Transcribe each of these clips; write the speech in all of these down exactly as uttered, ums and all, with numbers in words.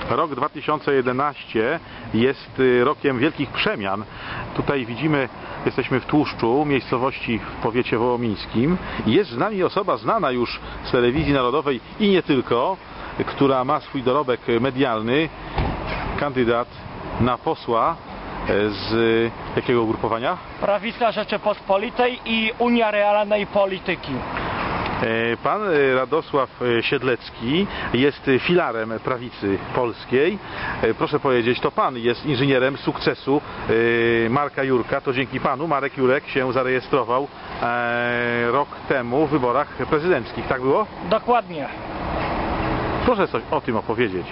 Rok dwa tysiące jedenasty jest rokiem wielkich przemian. Tutaj widzimy, jesteśmy w Tłuszczu, miejscowości w powiecie wołomińskim. Jest z nami osoba znana już z telewizji narodowej i nie tylko, która ma swój dorobek medialny, kandydat na posła z jakiego ugrupowania? Prawica Rzeczypospolitej i Unia Realnej Polityki. Pan Radosław Siedlecki jest filarem prawicy polskiej. Proszę powiedzieć, to pan jest inżynierem sukcesu Marka Jurka. To dzięki panu Marek Jurek się zarejestrował rok temu w wyborach prezydenckich. Tak było? Dokładnie. Proszę coś o tym opowiedzieć.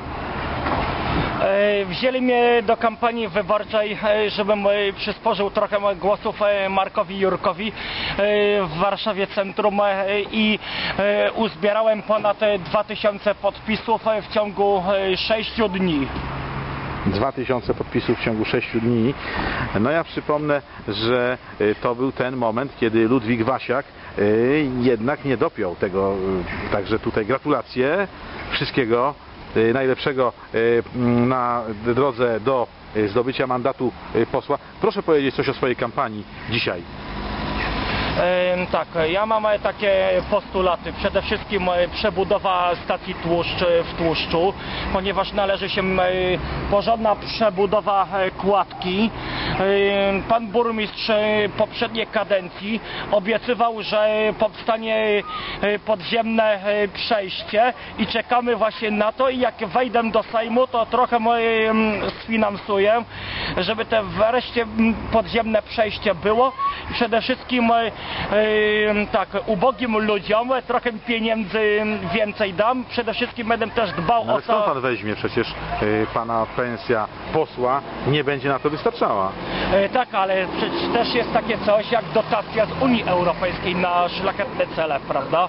Wzięli mnie do kampanii wyborczej, żebym przysporzył trochę głosów Markowi Jurkowi w Warszawie Centrum i uzbierałem ponad dwa tysiące podpisów w ciągu sześciu dni. dwa tysiące podpisów w ciągu sześciu dni. No ja przypomnę, że to był ten moment, kiedy Ludwik Wasiak jednak nie dopiął tego. Także tutaj gratulacje, wszystkiego najlepszego na drodze do zdobycia mandatu posła. Proszę powiedzieć coś o swojej kampanii dzisiaj. Tak, ja mam takie postulaty. Przede wszystkim przebudowa stacji tłuszcz w Tłuszczu, ponieważ należy się porządna przebudowa kładki. Pan burmistrz poprzedniej kadencji obiecywał, że powstanie podziemne przejście i czekamy właśnie na to i jak wejdę do Sejmu, to trochę sfinansuję, żeby te wreszcie podziemne przejście było i przede wszystkim tak, ubogim ludziom trochę pieniędzy więcej dam. Przede wszystkim będę też dbał no, ale o to... skąd pan weźmie? Przecież y, pana pensja posła nie będzie na to wystarczała. Y, tak, ale przecież też jest takie coś jak dotacja z Unii Europejskiej na szlachetne cele, prawda?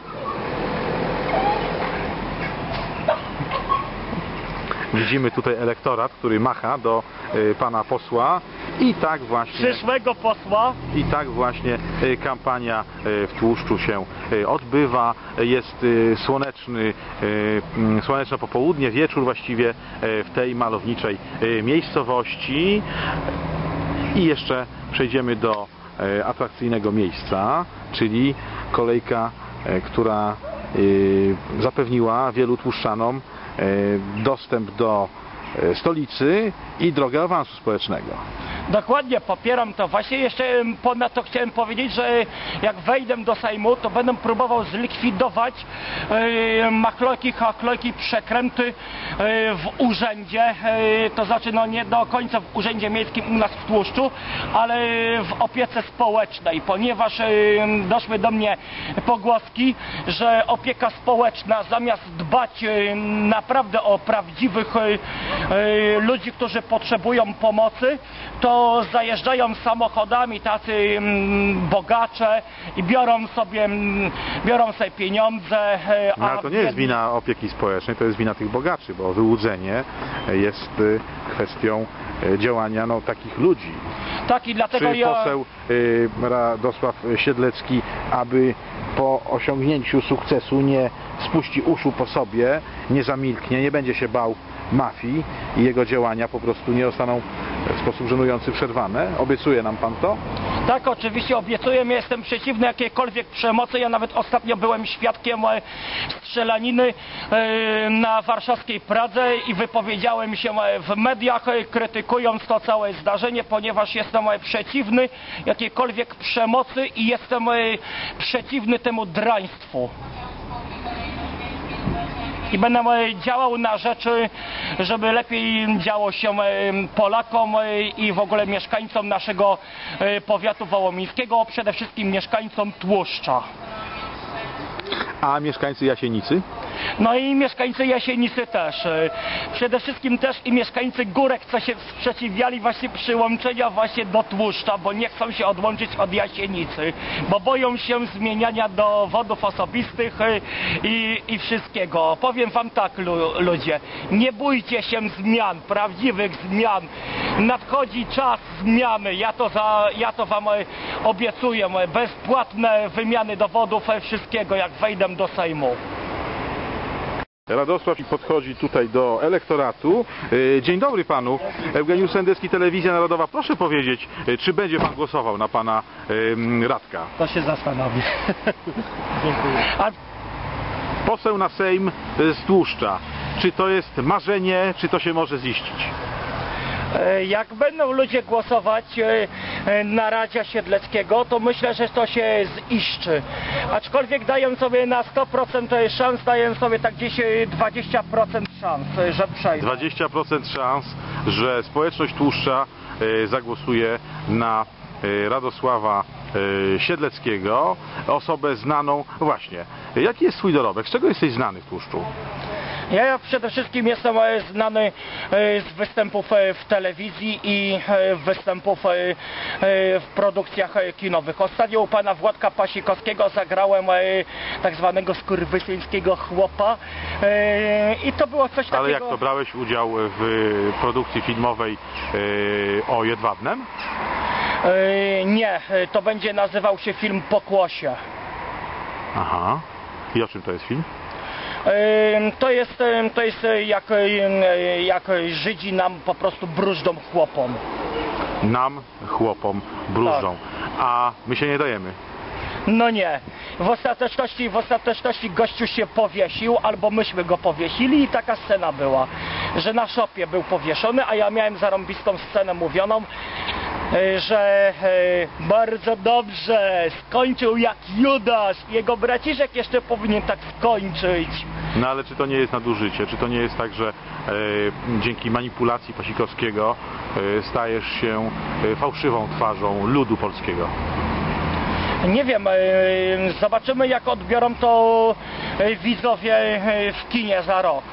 Widzimy tutaj elektorat, który macha do y, pana posła i tak właśnie Przyszłego posła. i tak właśnie y, kampania y, w Tłuszczu się y, odbywa. Jest y, słoneczny, y, y, słoneczne popołudnie, wieczór właściwie y, w tej malowniczej y, miejscowości. I jeszcze przejdziemy do y, atrakcyjnego miejsca, czyli kolejka, y, która y, zapewniła wielu tłuszczanom dostęp do stolicy i drogę awansu społecznego. Dokładnie, popieram to. Właśnie jeszcze ponadto chciałem powiedzieć, że jak wejdę do Sejmu, to będę próbował zlikwidować yy, machlojki, chachlojki, przekręty yy, w urzędzie, yy, to znaczy no nie do końca w urzędzie miejskim u nas w Tłuszczu, ale w opiece społecznej, ponieważ yy, doszły do mnie pogłoski, że opieka społeczna zamiast dbać yy, naprawdę o prawdziwych yy, yy, ludzi, którzy potrzebują pomocy, to zajeżdżają samochodami tacy mm, bogacze i biorą sobie, mm, biorą sobie pieniądze. No, ale to nie jest wina opieki społecznej, to jest wina tych bogaczy, bo wyłudzenie jest kwestią działania no, takich ludzi. Tak, i dlatego Czy ja... poseł y, Radosław Siedlecki, aby po osiągnięciu sukcesu nie spuści uszu po sobie, nie zamilknie, nie będzie się bał mafii i jego działania po prostu nie zostaną w sposób żenujący przerwane? Obiecuje nam pan to? Tak, oczywiście obiecuję, ja jestem przeciwny jakiejkolwiek przemocy. Ja nawet ostatnio byłem świadkiem strzelaniny na warszawskiej Pradze i wypowiedziałem się w mediach, krytykując to całe zdarzenie, ponieważ jestem przeciwny jakiejkolwiek przemocy i jestem przeciwny temu draństwu. I będę działał na rzeczy, żeby lepiej działo się Polakom i w ogóle mieszkańcom naszego powiatu wołomińskiego, przede wszystkim mieszkańcom Tłuszcza. A mieszkańcy Jasienicy? No i mieszkańcy Jasienicy też. Przede wszystkim też i mieszkańcy Górek, co się sprzeciwiali właśnie przyłączenia właśnie do Tłuszcza, bo nie chcą się odłączyć od Jasienicy, bo boją się zmieniania dowodów osobistych i, i wszystkiego. Powiem wam tak, lu, ludzie, nie bójcie się zmian, prawdziwych zmian. Nadchodzi czas zmiany, ja to, za, ja to wam obiecuję, bezpłatne wymiany dowodów wszystkiego, jak wejdę do Sejmu. Radosław podchodzi tutaj do elektoratu. E, Dzień dobry panu. Eugeniusz Sendecki, Telewizja Narodowa. Proszę powiedzieć, e, czy będzie pan głosował na pana e, Radka? To się zastanowi. Dziękuję. A Poseł na Sejm z Tłuszcza. Czy to jest marzenie, czy to się może ziścić? e, jak będą ludzie głosować e, e, na Radzia Siedleckiego, to myślę, że to się ziszczy. Aczkolwiek daję sobie na sto procent szans, daję sobie tak gdzieś e, dwadzieścia procent szans, e, że przejdę. dwadzieścia procent szans, że społeczność Tłuszcza e, zagłosuje na e, Radosława e, Siedleckiego, osobę znaną. Właśnie, jaki jest swój dorobek? Z czego jesteś znany w Tłuszczu? Ja przede wszystkim jestem e, znany e, z występów e, w telewizji i e, występów e, e, w produkcjach e, kinowych. Ostatnio u pana Władka Pasikowskiego zagrałem e, tak zwanego skurwysyńskiego chłopa e, i to było coś takiego... Ale jak to, brałeś udział w produkcji filmowej e, o Jedwabnem? E, Nie, e, to będzie nazywał się film Pokłosie. Aha. I o czym to jest film? E, To jest, e, to jest e, jak, e, jak Żydzi nam po prostu brużdą chłopom. Nam, chłopom, brużą. A my się nie dajemy. No nie. W ostateczności, w ostateczności gościu się powiesił, albo myśmy go powiesili i taka scena była, że na szopie był powieszony, a ja miałem zarąbistą scenę mówioną, e, że e, bardzo dobrze skończył jak Judasz. Jego braciszek jeszcze powinien tak skończyć. No ale czy to nie jest nadużycie? Czy to nie jest tak, że e, dzięki manipulacji Pasikowskiego e, stajesz się e, fałszywą twarzą ludu polskiego? Nie wiem, e, zobaczymy jak odbiorą to e, widzowie e, w kinie za rok.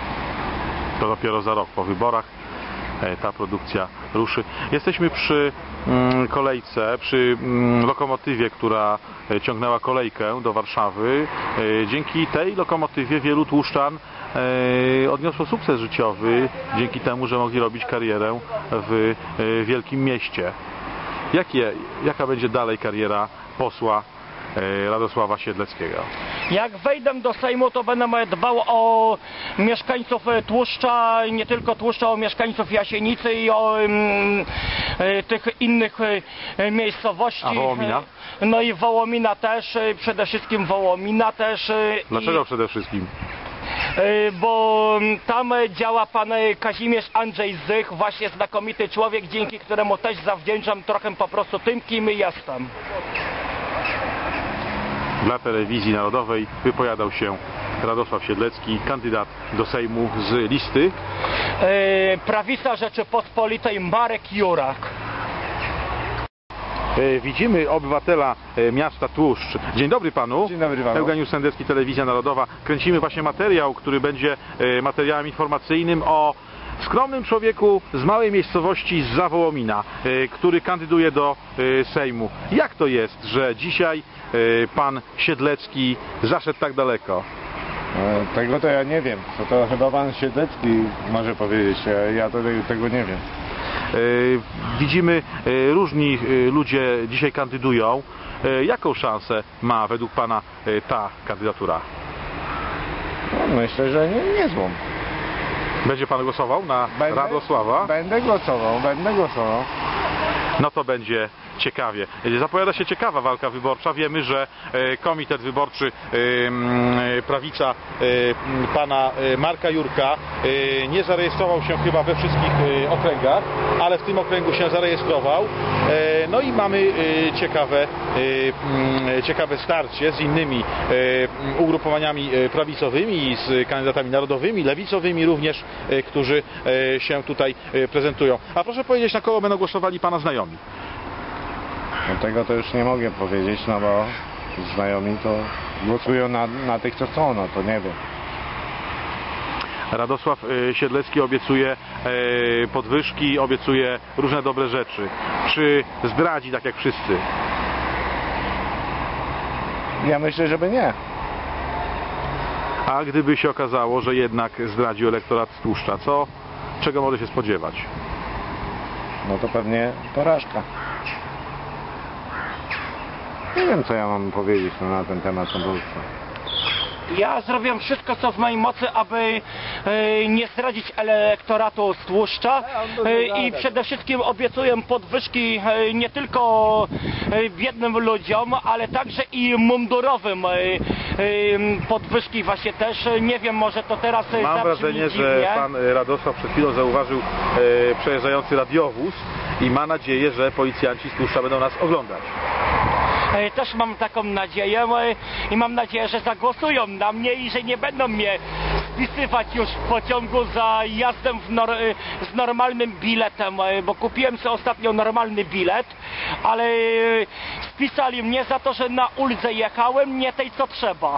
To dopiero za rok po wyborach e, ta produkcja ruszy. Jesteśmy przy mm, kolejce, przy mm, lokomotywie, która e, ciągnęła kolejkę do Warszawy. E, dzięki tej lokomotywie wielu tłuszczan e, odniosło sukces życiowy, dzięki temu, że mogli robić karierę w e, wielkim mieście. Jakie, jaka będzie dalej kariera posła e, Radosława Siedleckiego? Jak wejdę do Sejmu, to będę dbał o mieszkańców e, Tłuszcza, nie tylko Tłuszcza, o mieszkańców Jasienicy i o mm, e, tych innych e, miejscowości. A Wołomina? E, No i Wołomina też, e, przede wszystkim Wołomina też. e, Dlaczego i, przede wszystkim? e, Bo tam działa pan e, Kazimierz Andrzej Zych, właśnie znakomity człowiek, dzięki któremu też zawdzięczam trochę po prostu tym, kim jestem. Dla Telewizji Narodowej wypowiadał się Radosław Siedlecki, kandydat do Sejmu z listy. E, Prawica Rzeczypospolitej Marek Jurak. E, Widzimy obywatela e, miasta Tłuszcz. Dzień dobry panu. Dzień dobry panu. Eugeniusz Sendecki, Telewizja Narodowa. Kręcimy właśnie materiał, który będzie e, materiałem informacyjnym o skromnym człowieku z małej miejscowości z Wołomina, e, który kandyduje do e, Sejmu. Jak to jest, że dzisiaj e, pan Siedlecki zaszedł tak daleko? E, Tego to ja nie wiem. To, to chyba pan Siedlecki może powiedzieć. Ja, ja to, tego nie wiem. E, Widzimy, e, różni e, ludzie dzisiaj kandydują. E, Jaką szansę ma według pana e, ta kandydatura? No, myślę, że nie, niezłą. Będzie pan głosował na Będę- Radosława? Będę głosował, będę głosował. No to będzie ciekawie. Zapowiada się ciekawa walka wyborcza. Wiemy, że e, komitet wyborczy e, m, e, prawica e, m, pana e, Marka Jurka e, nie zarejestrował się chyba we wszystkich e, okręgach, ale w tym okręgu się zarejestrował. E, no i mamy e, ciekawe, e, m, ciekawe starcie z innymi e, m, ugrupowaniami e, prawicowymi i z kandydatami narodowymi, lewicowymi również, e, którzy e, się tutaj e, prezentują. A proszę powiedzieć, na kogo będą głosowali pana znajomi? No, tego to już nie mogę powiedzieć, no bo znajomi to głosują na, na tych, co chcą, no to nie wiem. Radosław e, Siedlecki obiecuje e, podwyżki, obiecuje różne dobre rzeczy. Czy zdradzi tak jak wszyscy? Ja myślę, żeby nie. A gdyby się okazało, że jednak zdradził elektorat z Tłuszcza, co, czego może się spodziewać? No to pewnie porażka. Nie wiem, co ja mam powiedzieć no, na ten temat, no bo Ja zrobię wszystko, co w mojej mocy, aby e, nie zdradzić elektoratu z tłuszcza e, i przede wszystkim obiecuję podwyżki e, nie tylko e, biednym ludziom, ale także i mundurowym e, e, podwyżki właśnie też. Nie wiem, może to teraz e, Mam zabrzmi wrażenie, dziwnie. że pan e, Radosław przed chwilą zauważył e, przejeżdżający radiowóz i ma nadzieję, że policjanci z tłuszcza będą nas oglądać. E, Też mam taką nadzieję e, i mam nadzieję, że zagłosują na mnie i że nie będą mnie spisywać już w pociągu za jazdę w nor z normalnym biletem, e, bo kupiłem sobie ostatnio normalny bilet, ale e, spisali mnie za to, że na ulicę jechałem, nie tej co trzeba.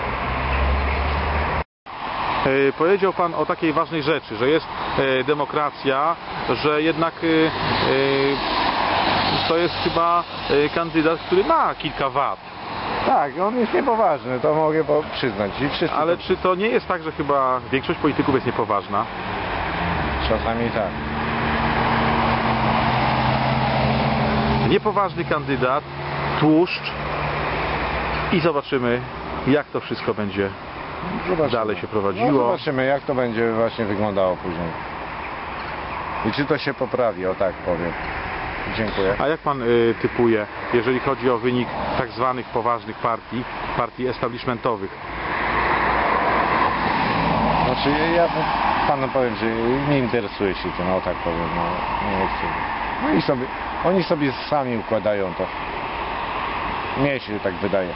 E, Powiedział pan o takiej ważnej rzeczy, że jest e, demokracja, że jednak e, e, to jest chyba e, kandydat, który ma kilka wad. Tak, on jest niepoważny, to mogę po- przyznać. I wszyscy Ale to... czy to nie jest tak, że chyba większość polityków jest niepoważna? Czasami tak. Niepoważny kandydat, tłuszcz i zobaczymy, jak to wszystko będzie Zobaczymy. dalej się prowadziło. No, zobaczymy, jak to będzie właśnie wyglądało później. I czy to się poprawi, o tak powiem. Dziękuję. A jak pan y, typuje, jeżeli chodzi o wynik tak zwanych poważnych partii, partii establishmentowych? Znaczy ja panu powiem, że nie interesuję się tym, o tak powiem. No, nie chcę. No i sobie, oni sobie sami układają to. Mnie się tak wydaje.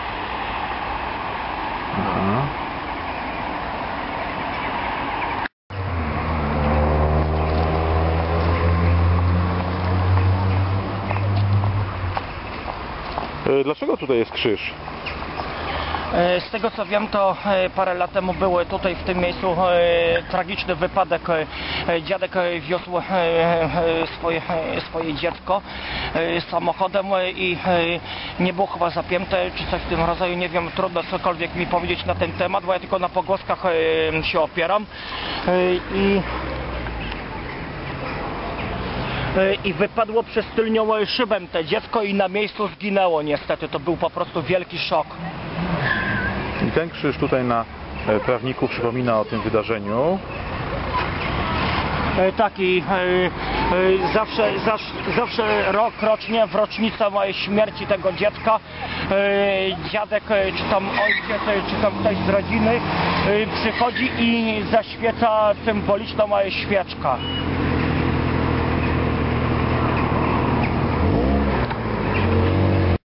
Mhm. Y, Dlaczego tutaj jest krzyż? E, Z tego co wiem, to e, parę lat temu był tutaj w tym miejscu e, tragiczny wypadek. E, Dziadek e, wiózł e, e, swoje, e, swoje dziecko e, samochodem e, i e, nie było chyba zapięte czy coś w tym rodzaju. Nie wiem, trudno cokolwiek mi powiedzieć na ten temat, bo ja tylko na pogłoskach e, się opieram. E, I i wypadło przez tylnią szybę te dziecko i na miejscu zginęło niestety. To był po prostu wielki szok. I ten krzyż tutaj na e, prawniku przypomina o tym wydarzeniu. E, Taki e, e, zawsze, zawsze, zawsze rok rocznie w rocznicę mojej śmierci tego dziecka e, dziadek, e, czy tam ojciec, e, czy tam ktoś z rodziny e, przychodzi i zaświeca symboliczną moja świeczka.